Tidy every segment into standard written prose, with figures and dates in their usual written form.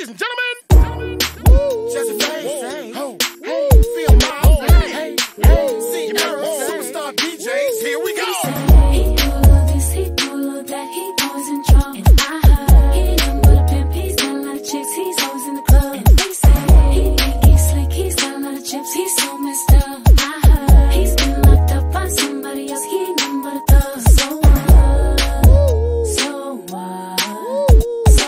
Ladies and gentlemen, just a face. Ho, hey, feel my hey, hey, see Arrow, superstar DJs. Here we go. He do all this, he do all that, he always in trouble. And I heard he ain't nothing but a pimp, he's got a lot of chicks, he's always in the club. And they say he think he's slick, he's got a lot of chips, he's so messed up. I heard he's been locked up by somebody else, he ain't nothing but a thug. So what? So what? So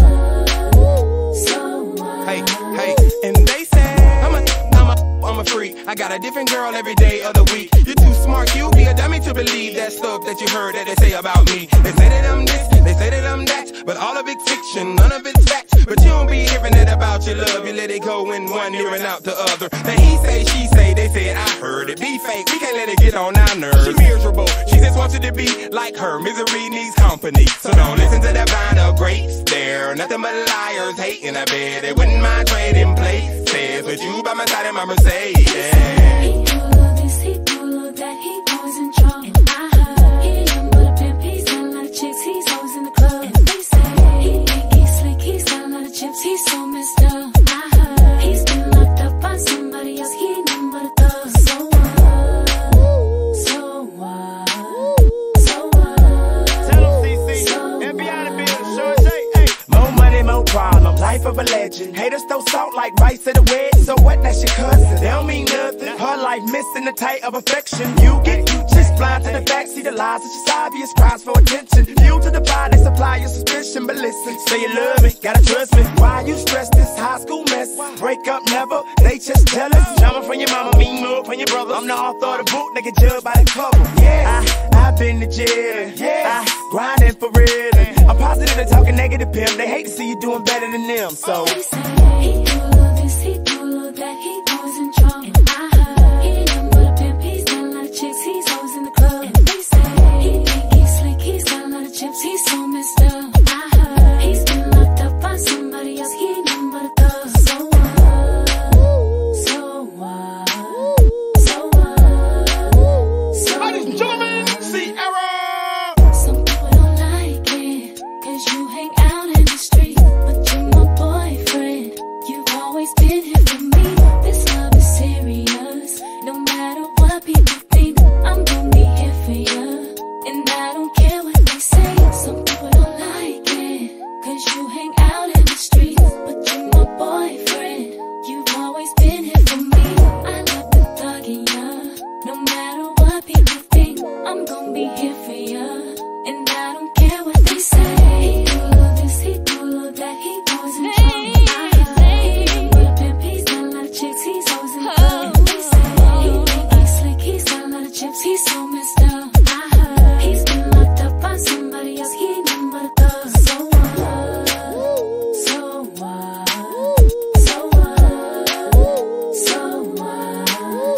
what? So what? Hey, hey, and they say I'm a freak. I got a different girl every day of the week. You're too smart, you be a dummy to believe that stuff that you heard that they say about me. They say that I'm this, they say that I'm that, but all of it's fiction, none of it's fact. But you don't be hearing it about your love, you let it go in one ear and out the other. Now he say, she say, they said I heard it. Be fake, we can't let it get on our nerves. She miserable, she just wants you to be like her. Misery needs company, so don't listen to that vine of grapes. They're nothing but liars, hating. I bet they wouldn't mind trading places with you by my side in my Mercedes. He do all this, he do all that, he always in trouble. And I heard he ain't nothing but a pimp, he's got a lot of chicks, he's always in the club. And they say he think he's slick, he's got a lot of chips, he's so messed up. I heard he's been locked up by somebody else, he ain't nothing but a thug. So what? So what? So what? Tell him CC, FBI the building, Sean J. Hey. More money, more problems, life of a legend. Haters throw salt like rice at a wedding. So what, that's your cousin, they don't mean nothing. Her life missing the tight of affection. You get you just blind to the facts, see the lies, it's just obvious, cries for attention. You to the fire, they supply your suspicion. But listen, say you love me, gotta trust me. Why you stress this high school mess? Break up never, they just jealous. Drama from your mama, mean move from your brother. I'm the author of the book, nigga judged by the cover. Yeah, I've been to jail, yeah, grinding for real. I'm positive and talking negative, pimp. They hate to see you doing better than them, so they say he do all this, he do all that, he always in trouble. And I heard he ain't nothing but a pimp, he's got a lot of chicks, he's always in the club. And they say he think he's slick, he's got a lot of chips, he's so messed up. I heard he's been locked up by somebody else, he ain't nothing but a thug. So what? So what? So what? So Ladies and gentlemen, see Arrow. some people don't like it, cause you hang out in the street. But you're my boyfriend, you've always been here for me. This love is serious, no matter what people think. I'm gonna be here for you, and I don't care what they say. Some people don't like it, cause you hang out in the street. But you're my boyfriend, you've always been here for me. I love the thug in ya, no matter what people think. I'm gonna be here for you, and I don't care what they say. He do all this, he do all that, he always in trouble. I heard he ain't but a pimp, he's got a lot of chicks, he's always in the club. And they say he think he's slick, he's got a lot of chips, he's so messed up. I heard he's been locked up by somebody else, he ain't nothing but a thug. So what? So what? So what? So what?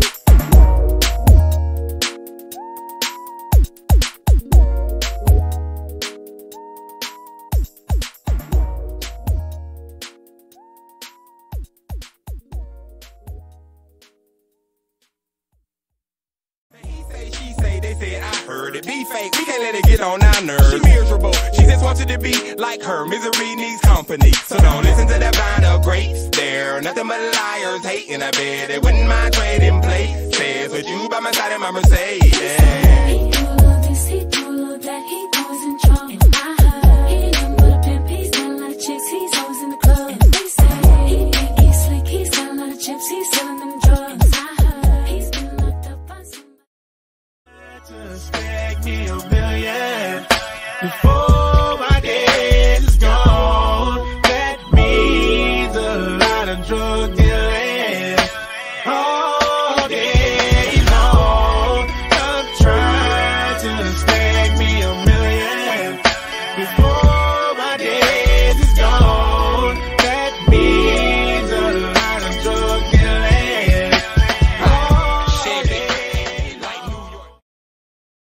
He say, she say, they said I heard it. Be fake, we can't let it get on our nerves. She miserable, she just wants you to be like her. Misery needs company, so don't listen to that vine of grapes. They're nothing but liars, hating. I bet they wouldn't mind trading places with you by my side in my Mercedes. He do all this, he do all that, he always in trouble. And I heard he ain't nothing but a pimp, he's got a lot of chicks, he's always in the club. And they say he think he's slick, he's got a lot of chips, he's selling them drugs. And I heard he's been locked up by somebody. just beg me a million before